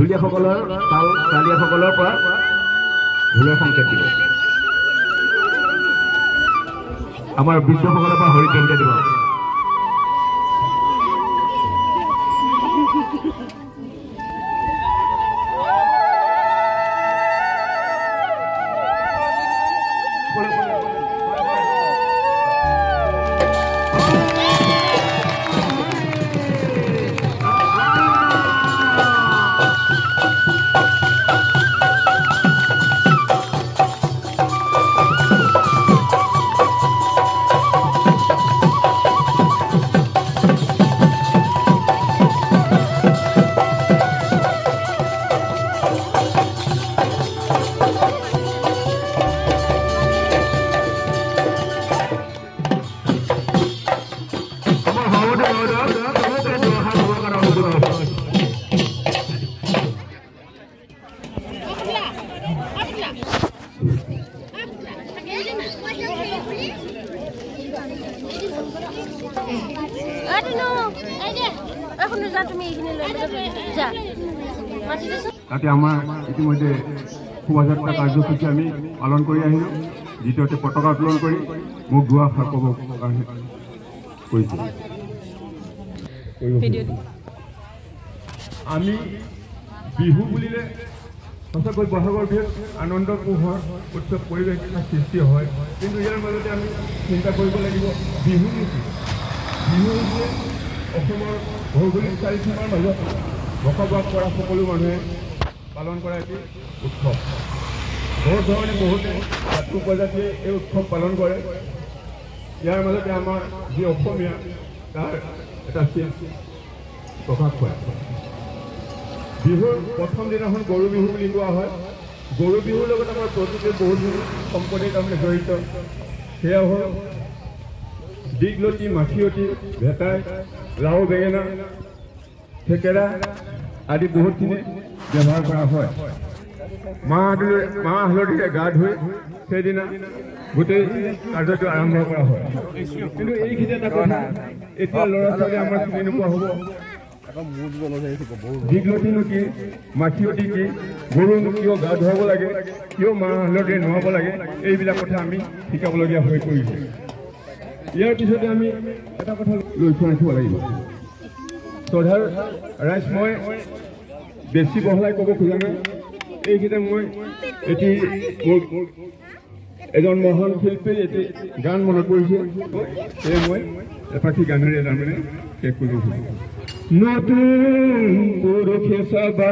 ঢুলীয়াসকলৰ তাল তালীয়াসকলৰ পৰা ঢোলৰ সংকেত দিব আমাৰ বৃদ্ধসকলৰ পৰা হৰিকেন্দ্ৰ দিব তাতে আমাৰ ইতিমধ্যে শোভাযাত্ৰা কাৰ্যসূচী আমি পালন কৰি আহিলোঁ দ্বিতীয়তে পতাকা উত্তোলন কৰি মোক দুৱা ভাগ ক'ব কাৰণে কৈছোঁ আমি বিহু বুলিলে সঁচাকৈ বহাগৰ বিহুত আনন্দ পোহৰ উৎসৱ পৰিৱেশ সৃষ্টি হয় কিন্তু ইয়াৰ মাজতে আমি চিন্তা কৰিব লাগিব বিহু নীতি বিহু হৈছে অসমৰ ভৌগোলিক চাৰিসীমাৰ মাজত বসবাস কৰা সকলো মানুহে পালন কৰা এটি উৎসৱ বহুত ধৰণে বহুতে জাতি উপজাতিয়ে এই উৎসৱ পালন কৰে ইয়াৰ মাজতে আমাৰ যি অসমীয়া তাৰ এটা প্ৰকাশ পায় বিহুৰ প্ৰথম দিনাখন গৰু বিহু বুলি কোৱা হয় গৰু বিহুৰ লগত আমাৰ প্ৰকৃতিৰ বহুতখিনি সম্পদে তাৰমানে জড়িত সেয়া হ'ল দীঘলতি মাখিয়তী ভেটাই লাও বেঙেনা থেকেৰা আদি বহুতখিনি ব্যৱহাৰ কৰা হয় মাহ হালধিৰে গা ধুই সেইদিনা গোটেই কাৰ্যটো আৰম্ভ কৰা হয় কিন্তু এইখিনি এটা কথা এতিয়া ল'ৰা ছোৱালী আমাৰ চিনি নোপোৱা হ'ব দীঘলতিনো কি মাখিয়তী কি গৰুনো কিয় গা ধুৱাব লাগে কিয় মাহ হালধিৰে নোৱাব লাগে এইবিলাক কথা আমি শিকাবলগীয়া হৈ পৰিছে ইয়াৰ পিছতে আমি এটা কথা লক্ষ্য ৰাখিব লাগিব শ্ৰদ্ধাৰ ৰাইজ মই বেছি বহলাই ক'ব খোজা নাই এইকেইটা মই এটি এজন মহান শিল্পীৰ এটি গান মনত পৰিছে সেয়ে মই এপাখি গানেৰে তাৰমানে শেষ কৰিব খুজিছোঁ নতুন পুৰুষে চাবা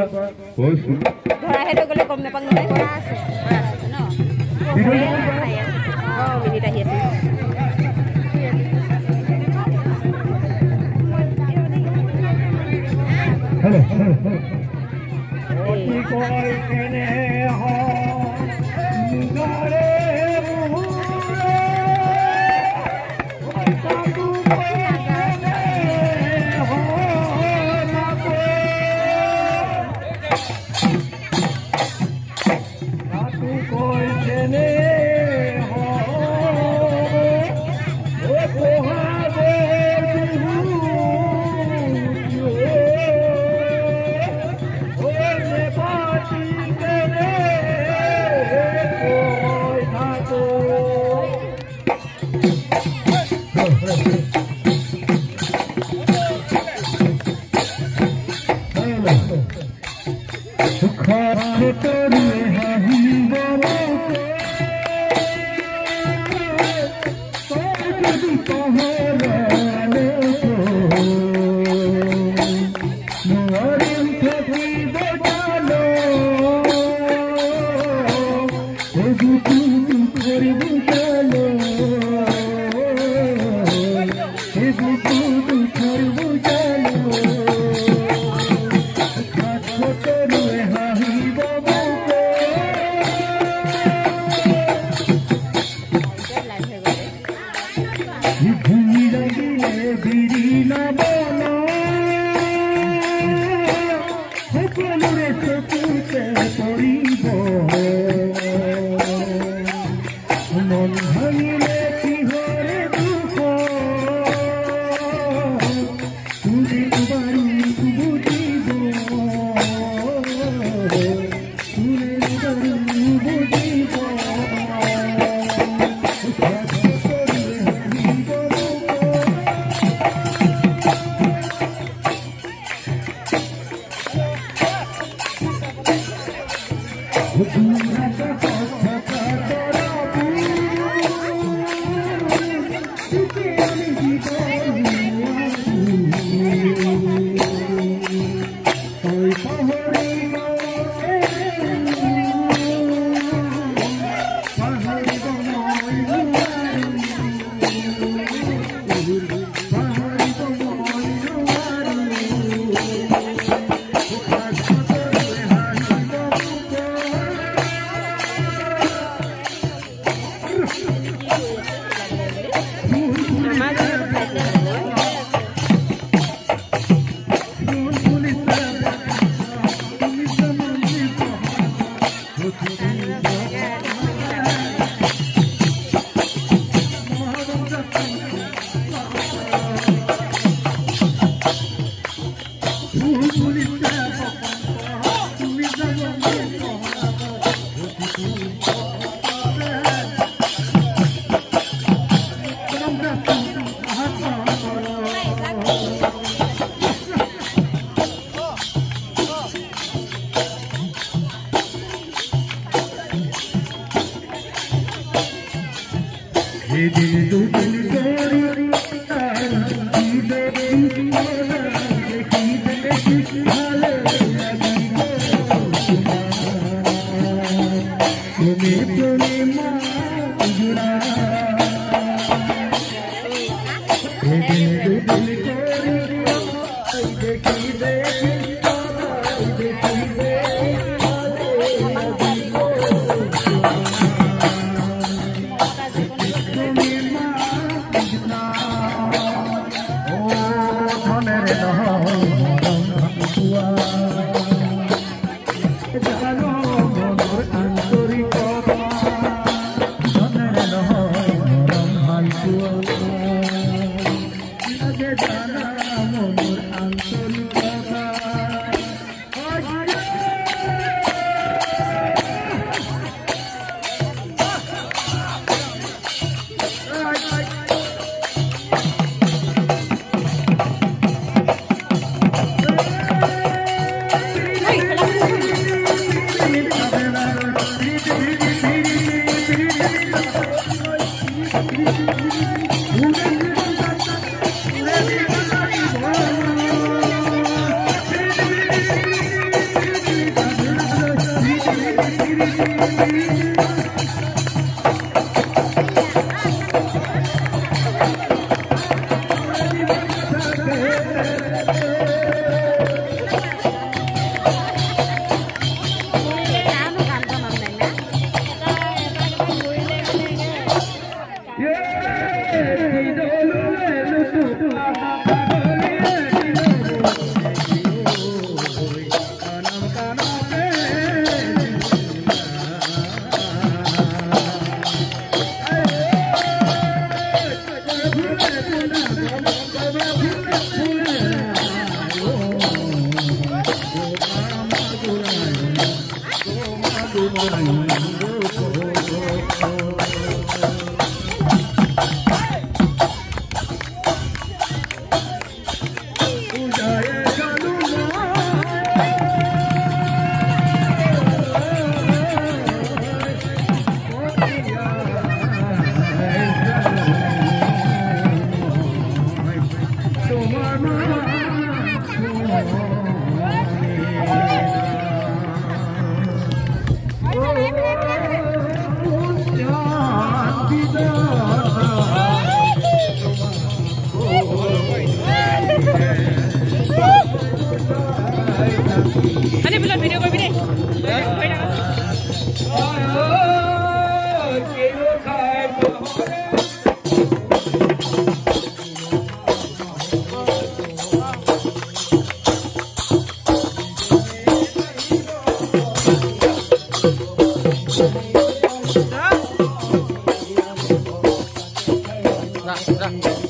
Ra.